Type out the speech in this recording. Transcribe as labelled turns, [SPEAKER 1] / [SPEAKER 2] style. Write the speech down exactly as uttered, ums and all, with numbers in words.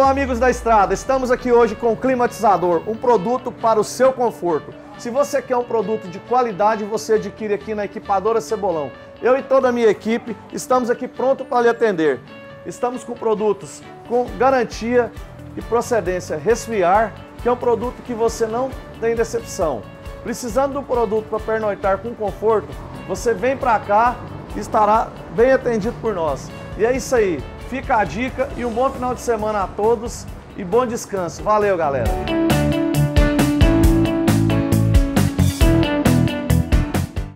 [SPEAKER 1] Então, amigos da estrada, estamos aqui hoje com o climatizador, um produto para o seu conforto. Se você quer um produto de qualidade, você adquire aqui na Equipadora Cebolão. Eu e toda a minha equipe estamos aqui pronto para lhe atender. Estamos com produtos com garantia e procedência Resfriar, que é um produto que você não tem decepção. Precisando de um produto para pernoitar com conforto, você vem para cá e estará bem atendido por nós. E é isso aí. Fica a dica e um bom final de semana a todos e bom descanso. Valeu, galera!